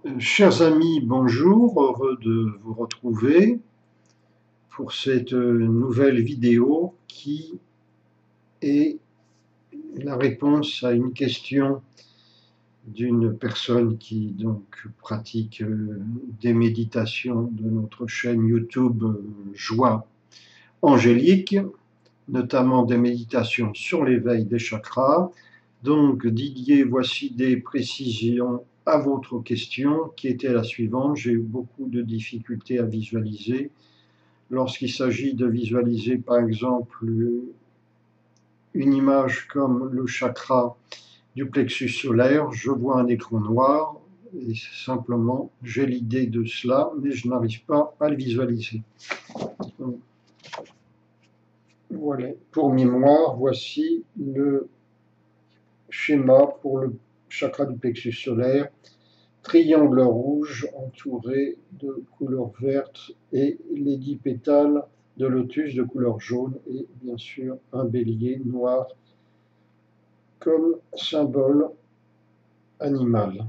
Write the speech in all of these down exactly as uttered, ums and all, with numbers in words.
Euh, Chers amis, bonjour, heureux de vous retrouver pour cette euh, nouvelle vidéo qui est la réponse à une question d'une personne qui donc pratique euh, des méditations de notre chaîne YouTube euh, Joie Angélique, notamment des méditations sur l'éveil des chakras. Donc Didier, voici des précisions à votre question qui était la suivante. J'ai eu beaucoup de difficultés à visualiser. Lorsqu'il s'agit de visualiser par exemple une image comme le chakra du plexus solaire, je vois un écran noir et simplement j'ai l'idée de cela, mais je n'arrive pas à le visualiser. Donc, voilà. Pour mémoire, voici le schéma pour le chakra du plexus solaire. Triangle rouge entouré de couleur verte et les dix pétales de lotus de couleur jaune et bien sûr un bélier noir comme symbole animal.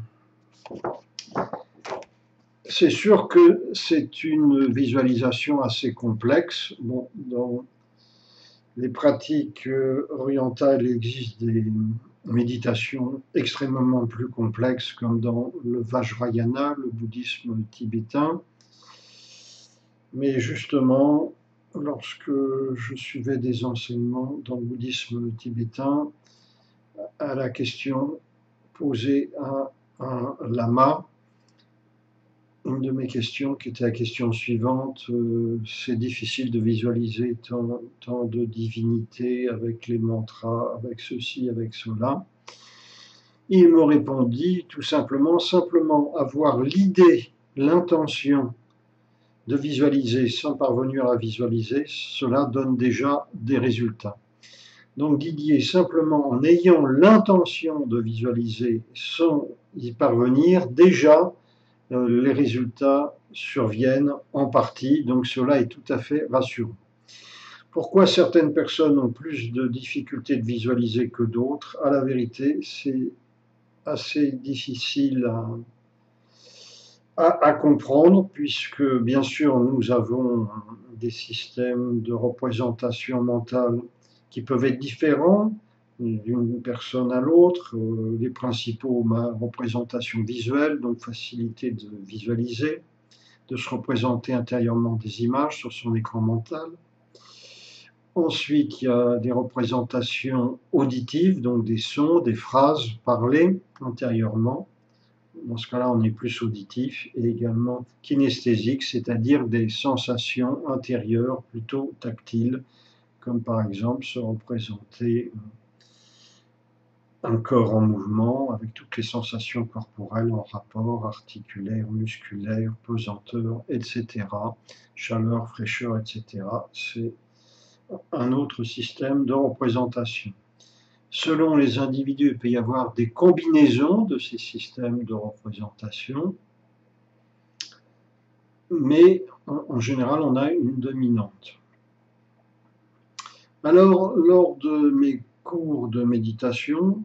C'est sûr que c'est une visualisation assez complexe. Bon, dans les pratiques orientales, il existe des méditations extrêmement plus complexes comme dans le Vajrayana, le bouddhisme tibétain. Mais justement, lorsque je suivais des enseignements dans le bouddhisme tibétain, à la question posée à un lama, une de mes questions qui était la question suivante, euh, c'est difficile de visualiser tant, tant de divinités avec les mantras, avec ceci, avec cela. Il me répondit tout simplement, simplement avoir l'idée, l'intention de visualiser sans parvenir à visualiser, cela donne déjà des résultats. Donc Didier, simplement en ayant l'intention de visualiser sans y parvenir, déjà euh, les résultats surviennent en partie, donc cela est tout à fait rassurant. Pourquoi certaines personnes ont plus de difficultés de visualiser que d'autres? À la vérité, c'est assez difficile à, à, à comprendre, puisque bien sûr nous avons des systèmes de représentation mentale qui peuvent être différents d'une personne à l'autre. Euh, les principaux, ma représentation visuelle, donc facilité de visualiser, de se représenter intérieurement des images sur son écran mental. Ensuite, il y a des représentations auditives, donc des sons, des phrases parlées intérieurement. Dans ce cas-là, on est plus auditif, et également kinesthésique, c'est-à-dire des sensations intérieures plutôt tactiles, comme par exemple se représenter un corps en mouvement avec toutes les sensations corporelles en rapport, articulaire, musculaire, pesanteur, et cetera, chaleur, fraîcheur, et cetera. C'est un autre système de représentation. Selon les individus, il peut y avoir des combinaisons de ces systèmes de représentation, mais en général, on a une dominante. Alors, lors de mes cours de méditation,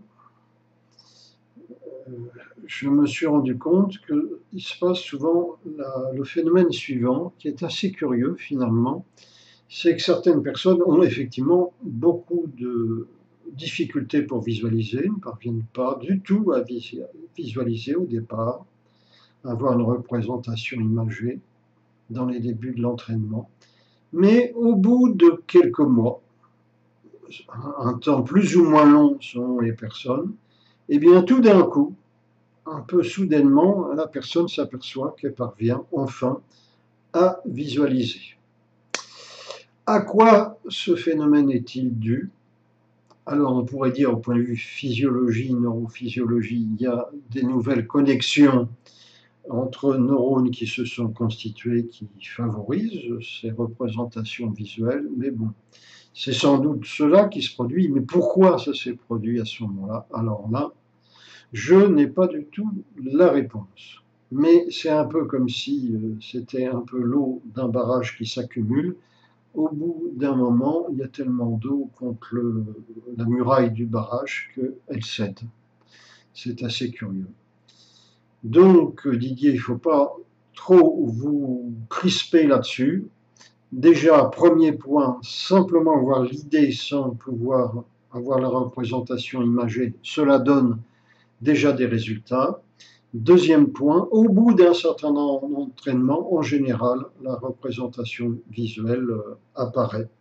je me suis rendu compte qu'il se passe souvent la, le phénomène suivant, qui est assez curieux finalement, c'est que certaines personnes ont effectivement beaucoup de difficultés pour visualiser, ne parviennent pas du tout à visualiser au départ, avoir une représentation imagée dans les débuts de l'entraînement. Mais au bout de quelques mois, un temps plus ou moins long selon les personnes, et bien tout d'un coup, un peu soudainement, la personne s'aperçoit qu'elle parvient enfin à visualiser. À quoi ce phénomène est-il dû? Alors on pourrait dire au point de vue physiologie, neurophysiologie, il y a des nouvelles connexions entre neurones qui se sont constitués, qui favorisent ces représentations visuelles, mais bon, c'est sans doute cela qui se produit, mais pourquoi ça s'est produit à ce moment-là? Alors là, je n'ai pas du tout la réponse. Mais c'est un peu comme si euh, c'était un peu l'eau d'un barrage qui s'accumule. Au bout d'un moment, il y a tellement d'eau contre le, la muraille du barrage qu'elle cède. C'est assez curieux. Donc, Didier, il ne faut pas trop vous crisper là-dessus. Déjà, premier point, simplement avoir l'idée sans pouvoir avoir la représentation imagée, cela donne déjà des résultats. Deuxième point, au bout d'un certain entraînement, en général, la représentation visuelle apparaît.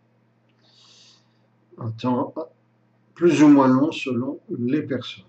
Un temps plus ou moins long selon les personnes.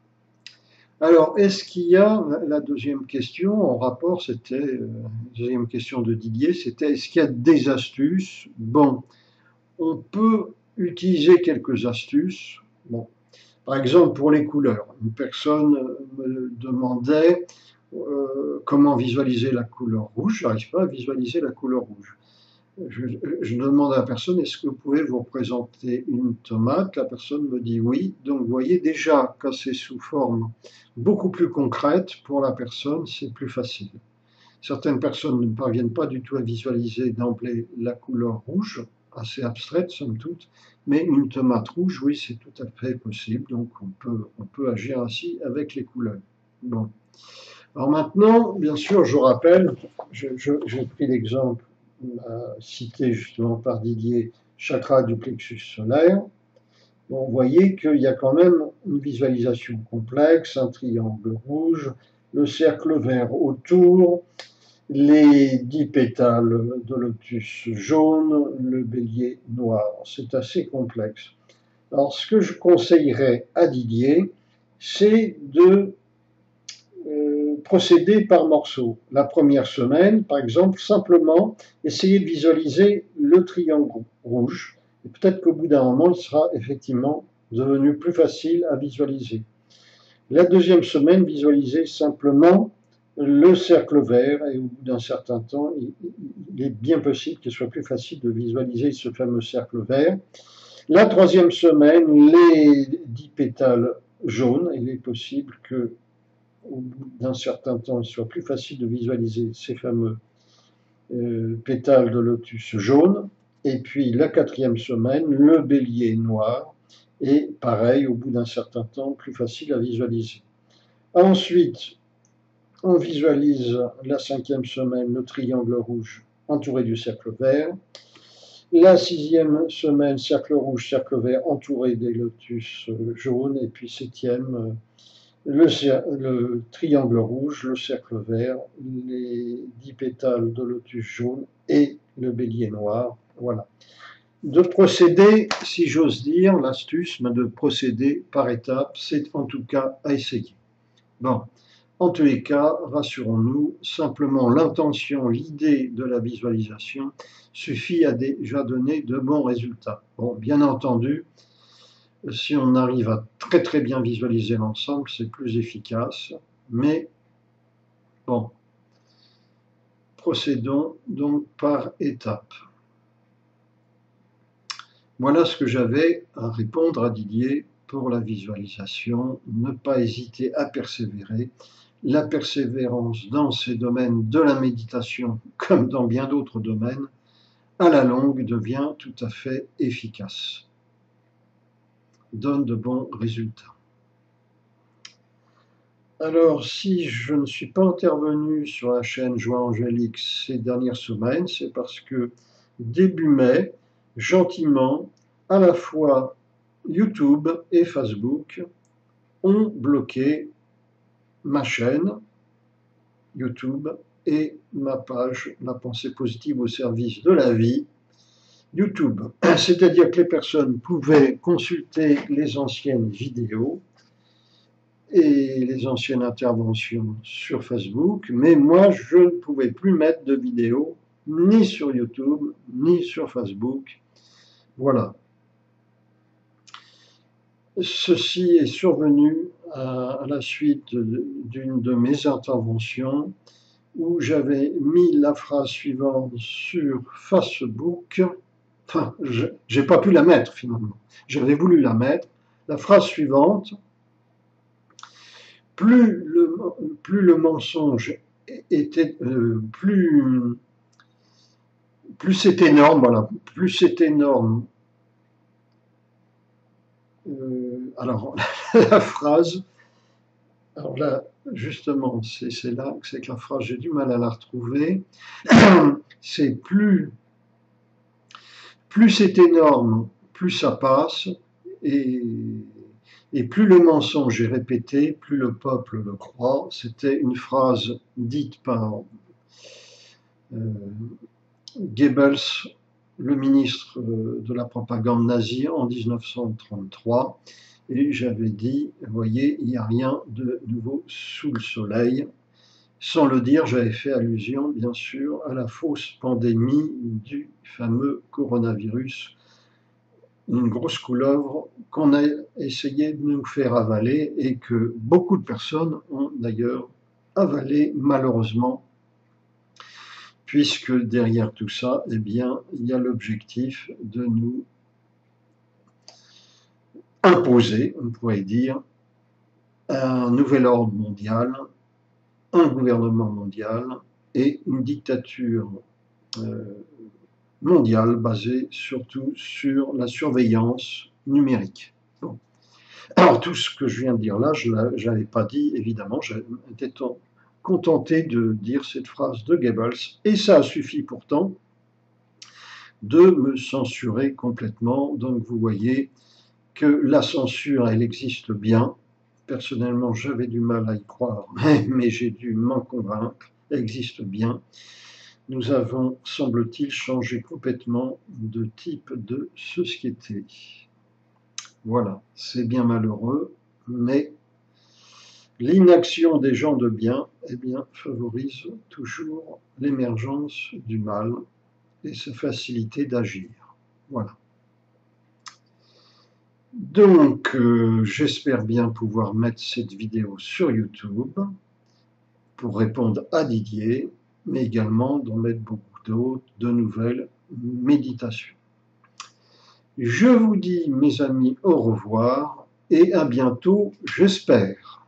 Alors, est-ce qu'il y a, la deuxième question en rapport, c'était, la deuxième question de Didier, c'était est-ce qu'il y a des astuces? Bon, on peut utiliser quelques astuces. Bon, par exemple, pour les couleurs, une personne me demandait euh, comment visualiser la couleur rouge. Je n'arrive pas à visualiser la couleur rouge. Je, je demande à la personne, est-ce que vous pouvez vous représenter une tomate? La personne me dit oui. Donc, vous voyez déjà, quand c'est sous forme beaucoup plus concrète, pour la personne, c'est plus facile. Certaines personnes ne parviennent pas du tout à visualiser d'emblée la couleur rouge, assez abstraite, somme toute, mais une tomate rouge, oui, c'est tout à fait possible. Donc, on peut, on peut agir ainsi avec les couleurs. Bon. Alors maintenant, bien sûr, je rappelle, j'ai pris l'exemple cité justement par Didier, chakra du plexus solaire. Bon, vous voyez qu'il y a quand même une visualisation complexe, un triangle rouge, le cercle vert autour, les dix pétales de lotus jaune, le bélier noir. C'est assez complexe. Alors, ce que je conseillerais à Didier, c'est de procéder par morceaux. La première semaine, par exemple, simplement essayer de visualiser le triangle rouge. Et peut-être qu'au bout d'un moment, il sera effectivement devenu plus facile à visualiser. La deuxième semaine, visualiser simplement le cercle vert et au bout d'un certain temps, il est bien possible qu'il soit plus facile de visualiser ce fameux cercle vert. La troisième semaine, les dix pétales jaunes, il est possible que au bout d'un certain temps, il soit plus facile de visualiser ces fameux euh, pétales de lotus jaune. Et puis la quatrième semaine, le bélier noir. Et pareil, au bout d'un certain temps, plus facile à visualiser. Ensuite, on visualise la cinquième semaine, le triangle rouge entouré du cercle vert. La sixième semaine, cercle rouge, cercle vert entouré des lotus jaunes. Et puis septième, Le, le triangle rouge, le cercle vert, les dix pétales de lotus jaune et le bélier noir. Voilà. De procéder, si j'ose dire, l'astuce, mais de procéder par étapes, c'est en tout cas à essayer. Bon, en tous les cas, rassurons-nous, simplement l'intention, l'idée de la visualisation suffit à déjà donner de bons résultats. Bon, bien entendu, si on arrive à très très bien visualiser l'ensemble, c'est plus efficace. Mais bon, procédons donc par étapes. Voilà ce que j'avais à répondre à Didier pour la visualisation. Ne pas hésiter à persévérer. La persévérance dans ces domaines de la méditation, comme dans bien d'autres domaines, à la longue devient tout à fait efficace. Donne de bons résultats. Alors, si je ne suis pas intervenu sur la chaîne Joie Angélique ces dernières semaines, c'est parce que début mai, gentiment, à la fois YouTube et Facebook ont bloqué ma chaîne YouTube et ma page La pensée positive au service de la vie YouTube. C'est-à-dire que les personnes pouvaient consulter les anciennes vidéos et les anciennes interventions sur Facebook, mais moi je ne pouvais plus mettre de vidéos ni sur YouTube ni sur Facebook. Voilà. Ceci est survenu à la suite d'une de mes interventions où j'avais mis la phrase suivante sur Facebook. Enfin, je n'ai pas pu la mettre finalement. J'avais voulu la mettre. La phrase suivante: plus le, plus le mensonge était, euh, plus, plus c'est énorme, voilà, plus c'est énorme. Euh, alors, la phrase, Alors là, justement, c'est là c'est que la phrase, j'ai du mal à la retrouver. C'est plus, plus c'est énorme, plus ça passe, et, et plus le mensonge est répété, plus le peuple le croit. C'était une phrase dite par euh, Goebbels, le ministre de la propagande nazie, en mille neuf cent trente-trois. Et j'avais dit, vous voyez, il n'y a rien de nouveau sous le soleil. Sans le dire, j'avais fait allusion, bien sûr, à la fausse pandémie du fameux coronavirus, une grosse couleuvre qu'on a essayé de nous faire avaler et que beaucoup de personnes ont d'ailleurs avalé, malheureusement, puisque derrière tout ça, eh bien, il y a l'objectif de nous imposer, on pourrait dire, un nouvel ordre mondial, un gouvernement mondial et une dictature euh, mondiale basée surtout sur la surveillance numérique. Bon. Alors tout ce que je viens de dire là, je n'avais pas dit, évidemment, j'étais contenté de dire cette phrase de Goebbels, et ça a suffi pourtant de me censurer complètement. Donc vous voyez que la censure, elle existe bien. Personnellement, j'avais du mal à y croire, mais j'ai dû m'en convaincre, elle existe bien. Nous avons, semble-t-il, changé complètement de type de société. Voilà, c'est bien malheureux, mais l'inaction des gens de bien, eh bien, favorise toujours l'émergence du mal et sa facilité d'agir. Voilà. Donc, euh, j'espère bien pouvoir mettre cette vidéo sur YouTube pour répondre à Didier, mais également d'en mettre beaucoup d'autres, de nouvelles méditations. Je vous dis, mes amis, au revoir et à bientôt, j'espère.